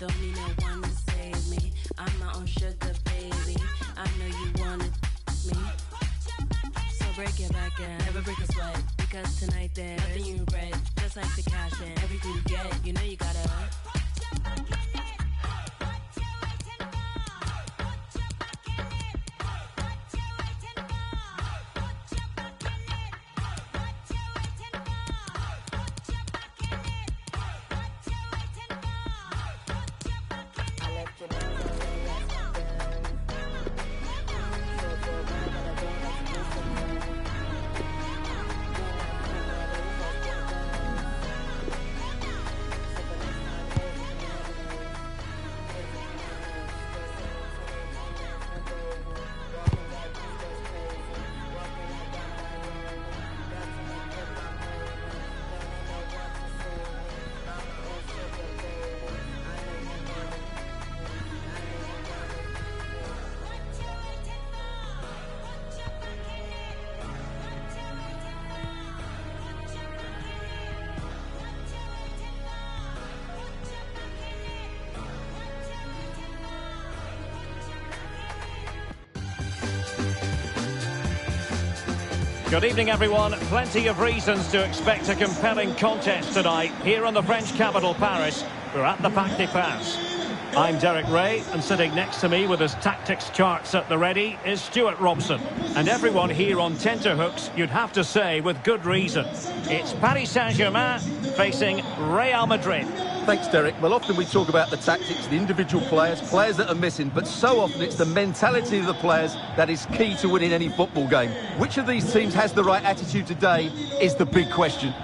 Don't need no one to save me. I'm my own sugar baby. I know you wanna me. So break your back and never break a sweat. Because tonight there's nothing you regret. Just like the cash and everything you get. You know you gotta. Good evening, everyone. Plenty of reasons to expect a compelling contest tonight here in the French capital, Paris. We're at the Parc des Princes. I'm Derek Ray, and sitting next to me with his tactics charts at the ready is Stuart Robson. And everyone here on tenterhooks, you'd have to say, with good reason. It's Paris Saint-Germain facing Real Madrid. Thanks, Derek. Well, often we talk about the tactics, the individual players that are missing, but so often it's the mentality of the players that is key to winning any football game. Which of these teams has the right attitude today is the big question.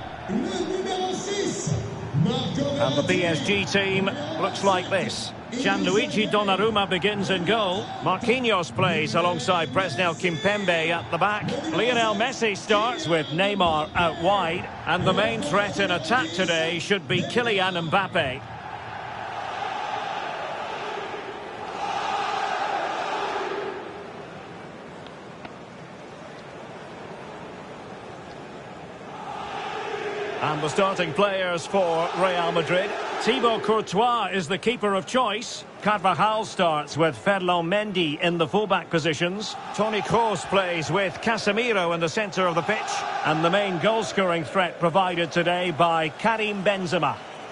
And the PSG team looks like this. Gianluigi Donnarumma begins in goal. Marquinhos plays alongside Presnel Kimpembe at the back. Lionel Messi starts with Neymar out wide. And the main threat in attack today should be Kylian Mbappe. And the starting players for Real Madrid. Thibaut Courtois is the keeper of choice. Carvajal starts with Ferland Mendy in the fullback positions. Toni Kroos plays with Casemiro in the centre of the pitch. And the main goal-scoring threat provided today by Karim Benzema.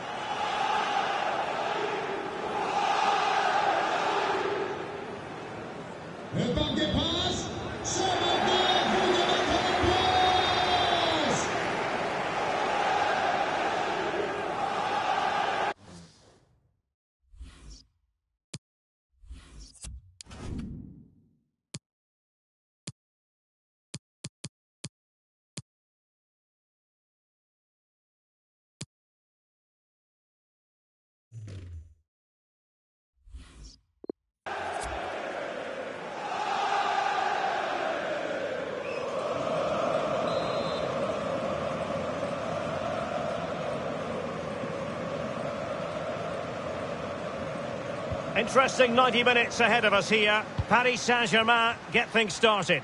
Interesting 90 minutes ahead of us here. Paris Saint-Germain get things started.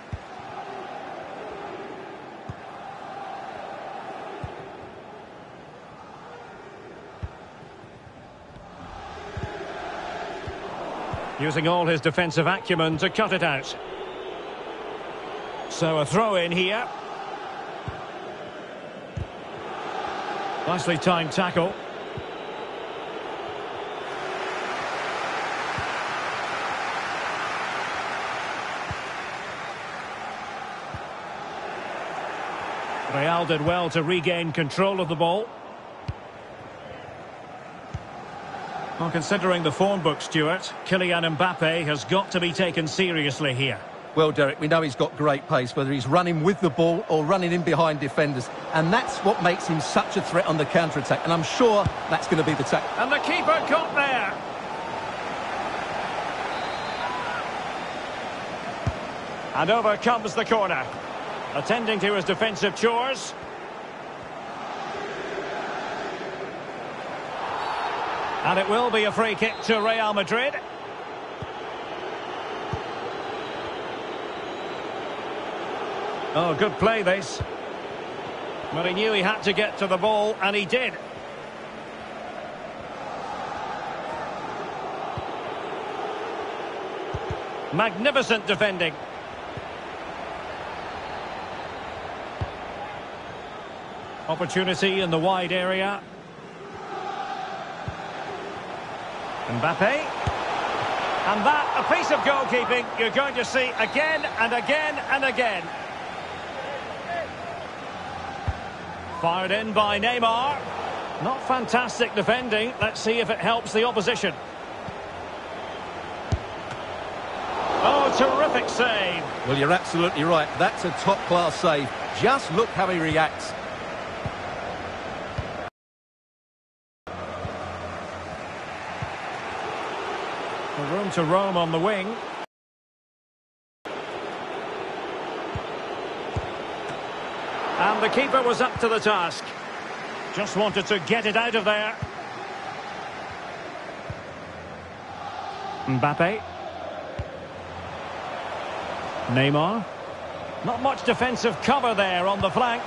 Using all his defensive acumen to cut it out. So a throw in here. Nicely timed tackle. Real did well to regain control of the ball. Well, considering the form book, Stuart, Kylian Mbappe has got to be taken seriously here. Well, Derek, we know he's got great pace, whether he's running with the ball or running in behind defenders. And that's what makes him such a threat on the counter-attack. And I'm sure that's going to be the tackle. And the keeper got there. And over comes the corner. Attending to his defensive chores. And it will be a free kick to Real Madrid. Oh, good play this. But he knew he had to get to the ball, and he did. Magnificent defending. Opportunity in the wide area. Mbappe. And that, a piece of goalkeeping you're going to see again and again and again. Fired in by Neymar. Not fantastic defending. Let's see if it helps the opposition. Oh, terrific save. Well, you're absolutely right. That's a top-class save. Just look how he reacts. Room to roam on the wing. And the keeper was up to the task. Just wanted to get it out of there. Mbappe. Neymar. Not much defensive cover there on the flank.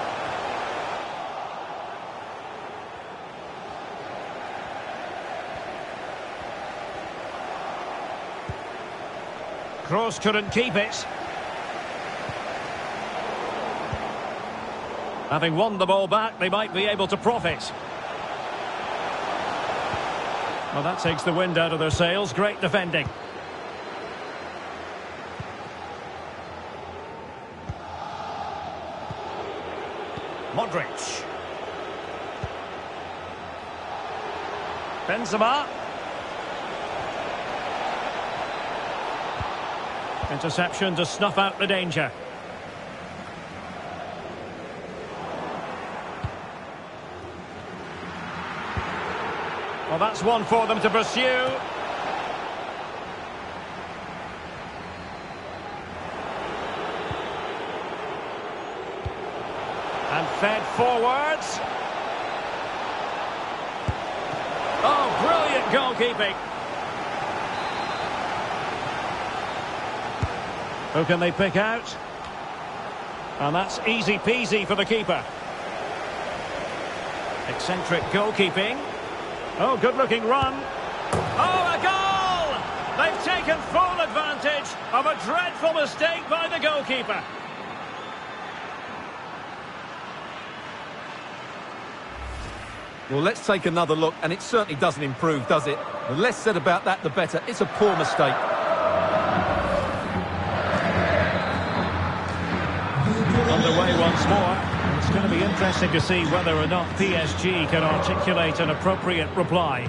Kroos couldn't keep it. Having won the ball back, they might be able to profit. Well, that takes the wind out of their sails. Great defending. Modric. Benzema. Interception to snuff out the danger. Well, that's one for them to pursue. And fed forwards. Oh, brilliant goalkeeping. Who can they pick out? And that's easy peasy for the keeper. Eccentric goalkeeping. Oh, good-looking run. Oh, a goal! They've taken full advantage of a dreadful mistake by the goalkeeper. Well, let's take another look, and it certainly doesn't improve, does it? The less said about that, the better. It's a poor mistake. Underway once more. It's going to be interesting to see whether or not PSG can articulate an appropriate reply.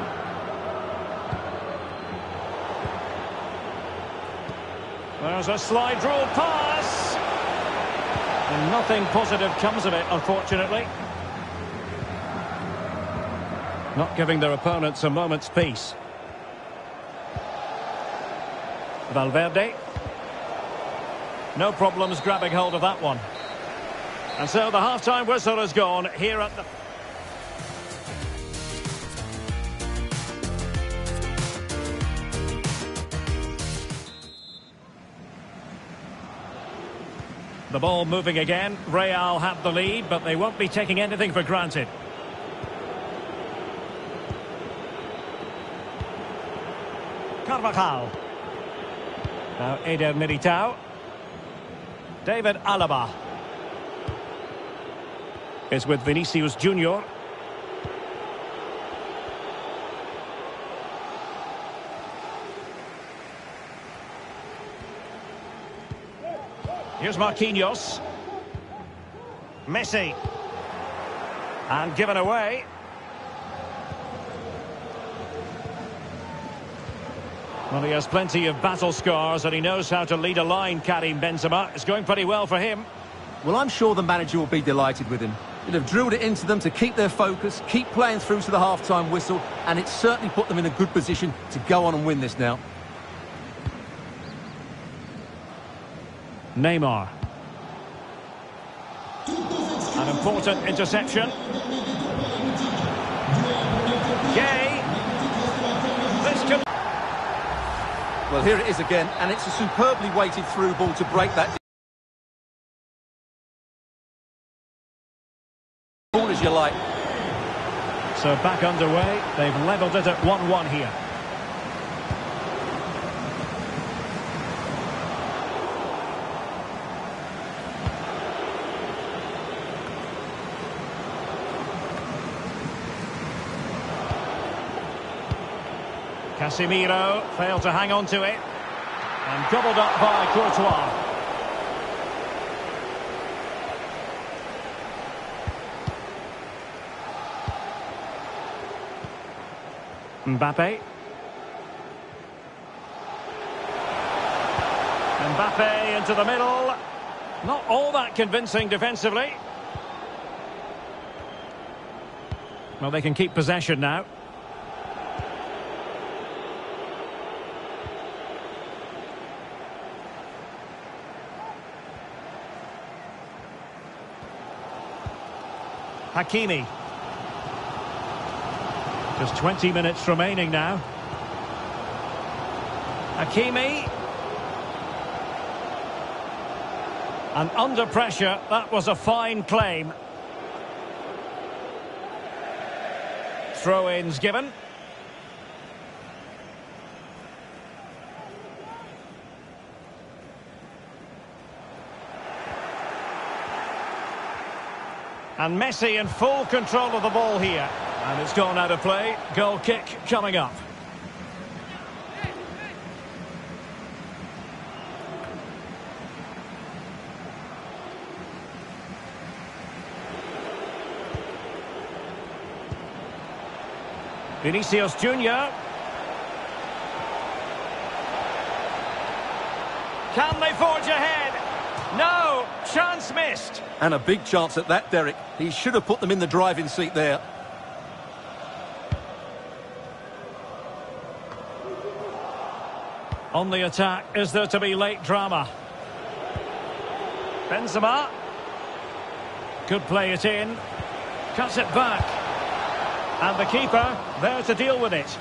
There's a slide rule pass. And nothing positive comes of it, unfortunately. Not giving their opponents a moment's peace. Valverde. No problems grabbing hold of that one. And so the half-time whistle has gone here at the... The ball moving again. Real have the lead, but they won't be taking anything for granted. Carvajal. Now Eder Militao. David Alaba is with Vinicius Junior. Here's Marquinhos. Messi. And given away. Well, he has plenty of battle scars and he knows how to lead a line, Karim Benzema. It's going pretty well for him. Well, I'm sure the manager will be delighted with him. He'll have drilled it into them to keep their focus, keep playing through to the half-time whistle, and it's certainly put them in a good position to go on and win this now. Neymar. An important interception. Gay. This could... Well, here it is again, and it's a superbly weighted through ball to break that ball as you like. So back underway. They've levelled it at 1-1 here. Casemiro failed to hang on to it. And gobbled up by Courtois. Mbappe. Mbappe into the middle. Not all that convincing defensively. Well, they can keep possession now. Hakimi. Just 20 minutes remaining now. Hakimi. And under pressure, that was a fine claim. Throw-ins given. And Messi in full control of the ball here. And it's gone out of play. Goal kick coming up. Vinicius Junior. Can they forge ahead? No, chance missed. And a big chance at that, Derek. He should have put them in the driving seat there. On the attack, is there to be late drama? Benzema. Could play it in. Cuts it back. And the keeper there to deal with it.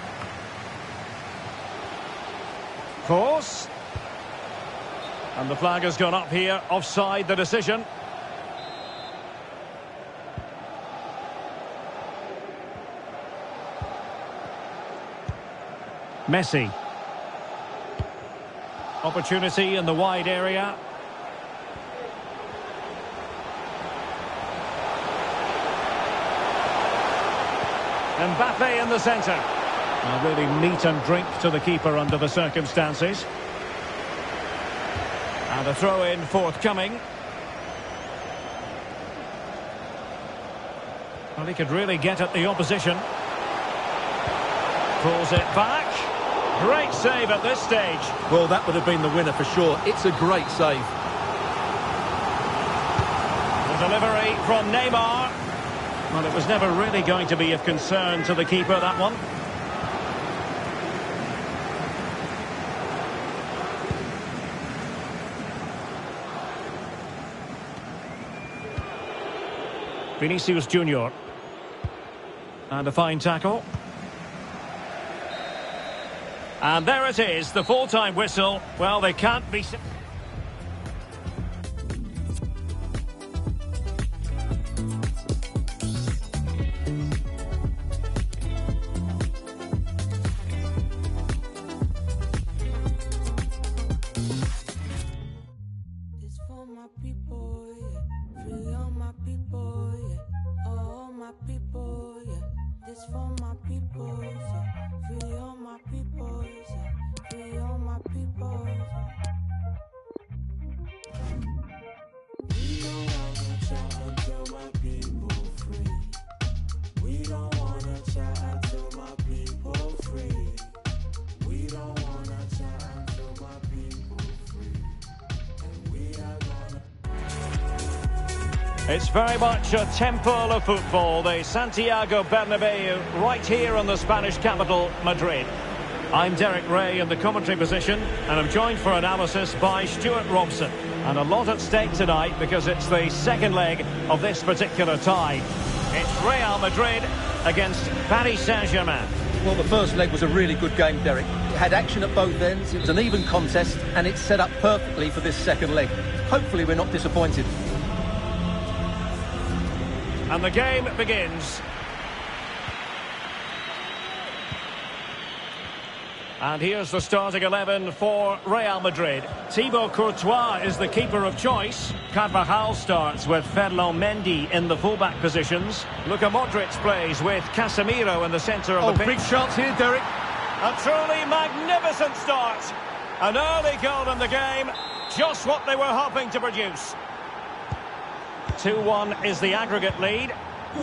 Force. And the flag has gone up here. Offside the decision. Messi. Opportunity in the wide area. Mbappe in the centre. A really meat and drink to the keeper under the circumstances. And a throw-in forthcoming. Well, he could really get at the opposition. Pulls it back. Great save at this stage. Well, that would have been the winner for sure. It's a great save. The delivery from Neymar. Well, it was never really going to be of concern to the keeper, that one. Vinicius Junior. And a fine tackle. And there it is, the full-time whistle. Well, they can't be... It's very much a temple of football, the Santiago Bernabeu, right here in the Spanish capital, Madrid. I'm Derek Ray in the commentary position, and I'm joined for analysis by Stuart Robson. And a lot at stake tonight because it's the second leg of this particular tie. It's Real Madrid against Paris Saint-Germain. Well, the first leg was a really good game, Derek. It had action at both ends, it was an even contest, and it's set up perfectly for this second leg. Hopefully we're not disappointed. And the game begins. And here's the starting 11 for Real Madrid. Thibaut Courtois is the keeper of choice. Carvajal starts with Ferland Mendy in the fullback positions. Luka Modric plays with Casemiro in the centre of the pitch. Big chance here, Derek. A truly magnificent start. An early goal in the game, just what they were hoping to produce. 2-1 is the aggregate lead.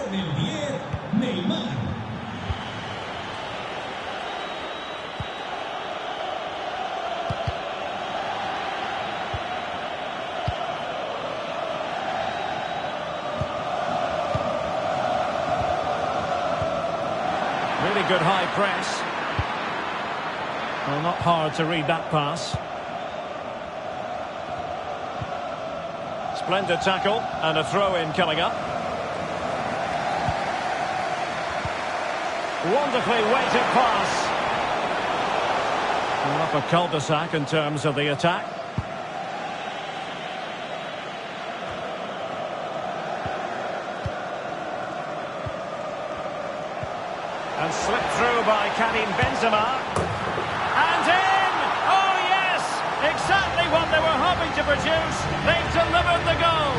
Really good high press. Well, not hard to read that pass. Splendid tackle and a throw-in coming up. Wonderfully weighted pass. Well, up a cul-de-sac in terms of the attack. And slipped through by Karim Benzema. And in! Oh yes! Exactly what they were hoping to produce. They've delivered the goal.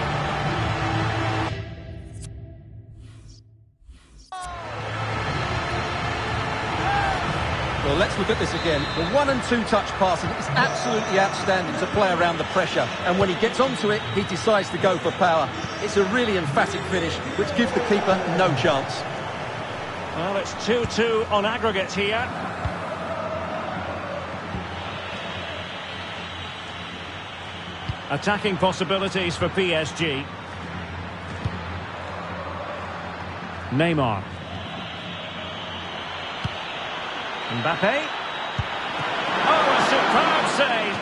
Well, let's look at this again. The 1- and 2-touch passing is absolutely outstanding to play around the pressure. And when he gets onto it, he decides to go for power. It's a really emphatic finish, which gives the keeper no chance. Well, it's 2-2 on aggregate here. Attacking possibilities for PSG. Neymar. Mbappe. Oh, a superb save.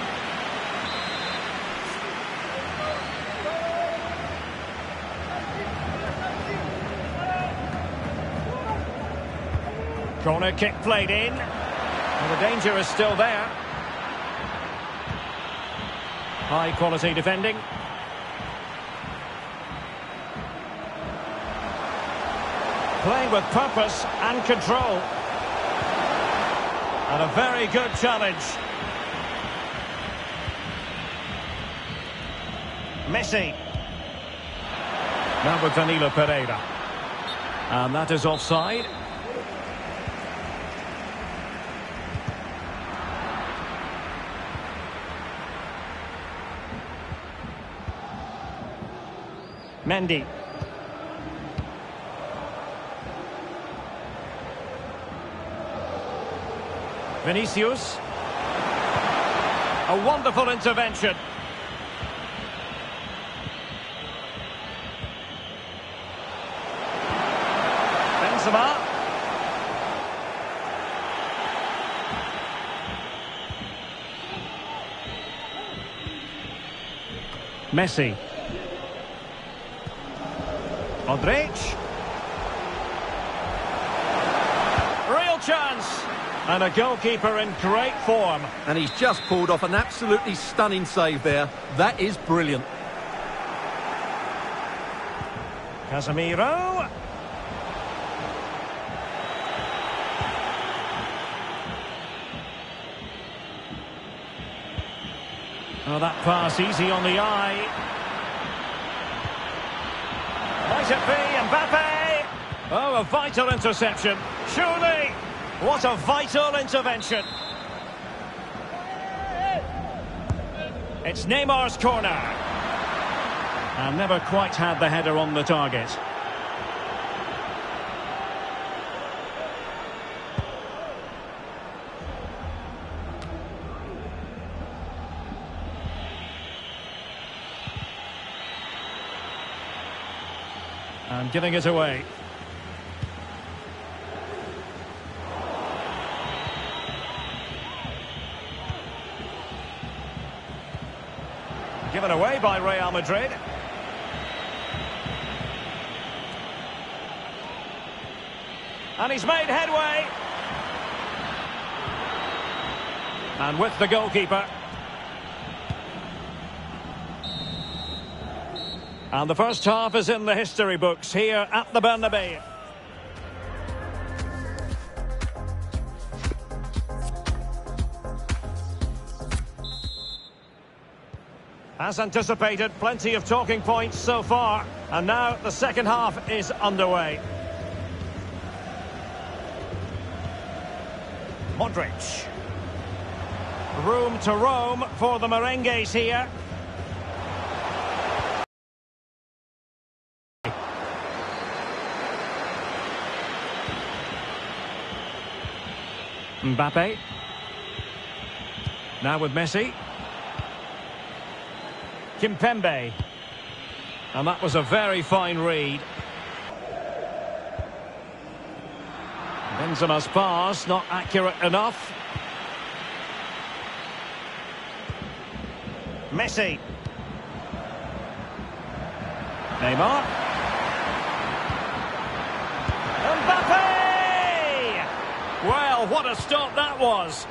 Corner kick played in. Well, the danger is still there. High quality defending. Playing with purpose and control. And a very good challenge. Messi. Now with Danilo Pereira. And that is offside. Mendy. Vinicius. A wonderful intervention. Benzema. Messi. Modric. Real chance. And a goalkeeper in great form. And he's just pulled off an absolutely stunning save there. That is brilliant. Casemiro. Oh, that pass easy on the eye. Might it be Mbappe? Oh, a vital interception. Surely. What a vital intervention. It's Neymar's corner. And never quite had the header on the target. And giving it away. Given away by Real Madrid. And he's made headway. And with the goalkeeper. And the first half is in the history books here at the Bernabeu. As anticipated, plenty of talking points so far. And now the second half is underway. Modric. Room to roam for the merengues here. Mbappe. Now with Messi. Kimpembe. And that was a very fine read. Benzema's pass, not accurate enough. Messi. Neymar. Mbappe! Well, what a stop that was.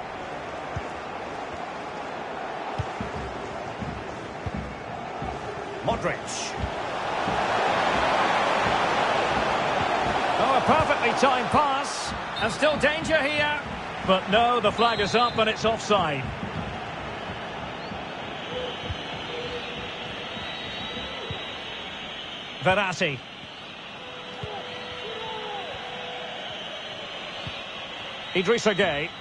Modric. Oh, a perfectly timed pass. And still danger here. But no, the flag is up and it's offside. Verratti. Idrissa Gueye.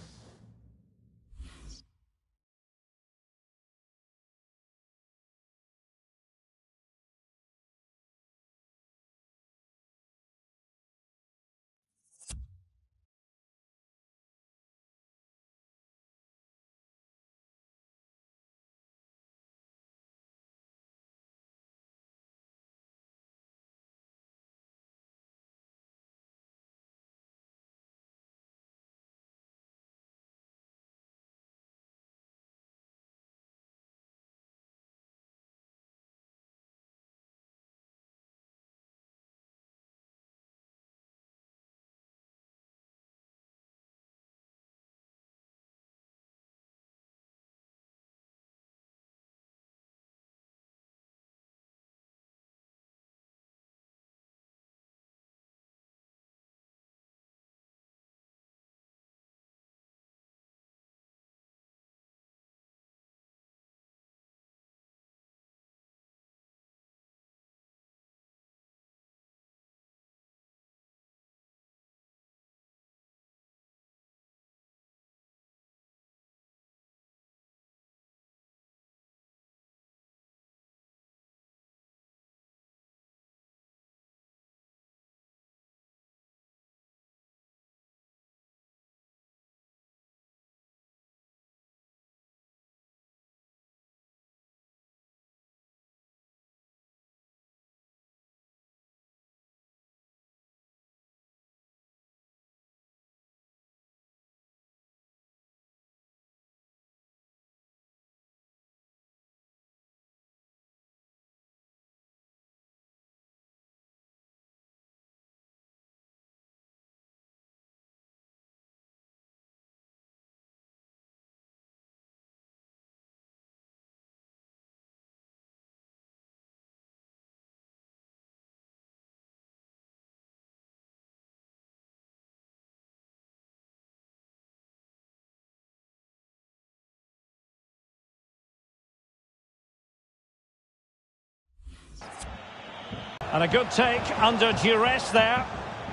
And a good take under duress there.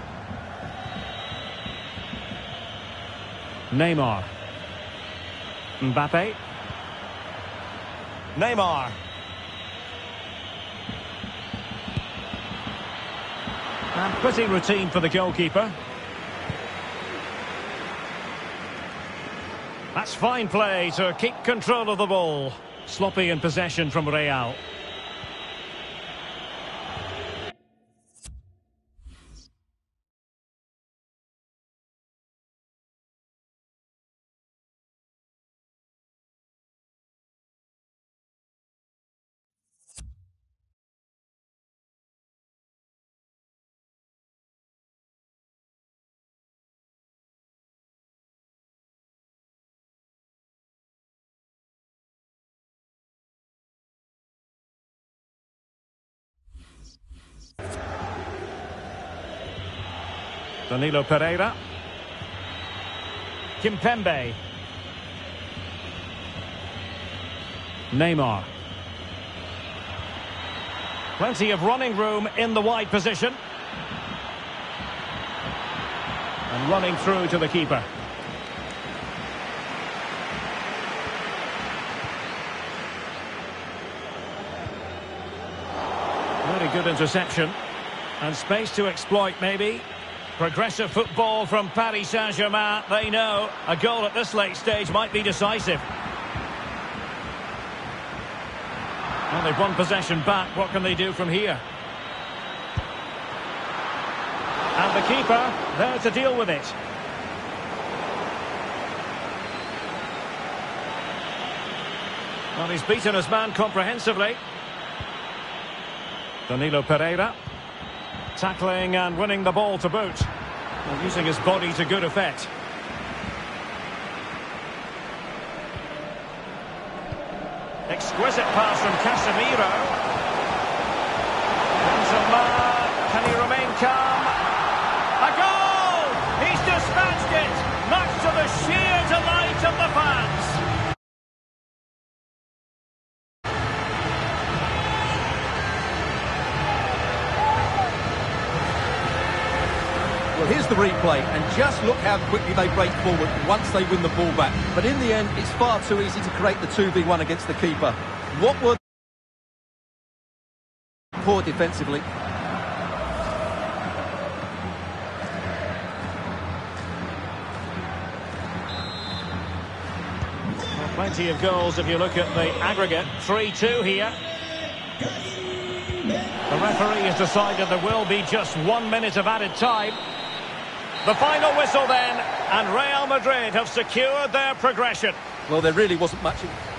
Neymar. Mbappe. Neymar. And pretty routine for the goalkeeper. That's fine play to keep control of the ball. Sloppy in possession from Real. Danilo Pereira. Kimpembe. Neymar. Plenty of running room in the wide position. And running through to the keeper. Very good interception. And space to exploit, maybe. Progressive football from Paris Saint-Germain. They know a goal at this late stage might be decisive. Well, they've won possession back. What can they do from here? And the keeper there to deal with it. Well, he's beaten his man comprehensively. Danilo Pereira. Tackling and winning the ball to boot. Well, using his body to good effect. Exquisite pass from Casemiro. Benzema, can he remain calm? A goal! He's dispatched it, much to the sheer delight of the fans. Well, here's the replay, and just look how quickly they break forward once they win the ball back. But in the end, it's far too easy to create the 2v1 against the keeper. What were poor defensively? Well, plenty of goals if you look at the aggregate. 3-2 here. The referee has decided there will be just 1 minute of added time. The final whistle then, and Real Madrid have secured their progression. Well, there really wasn't much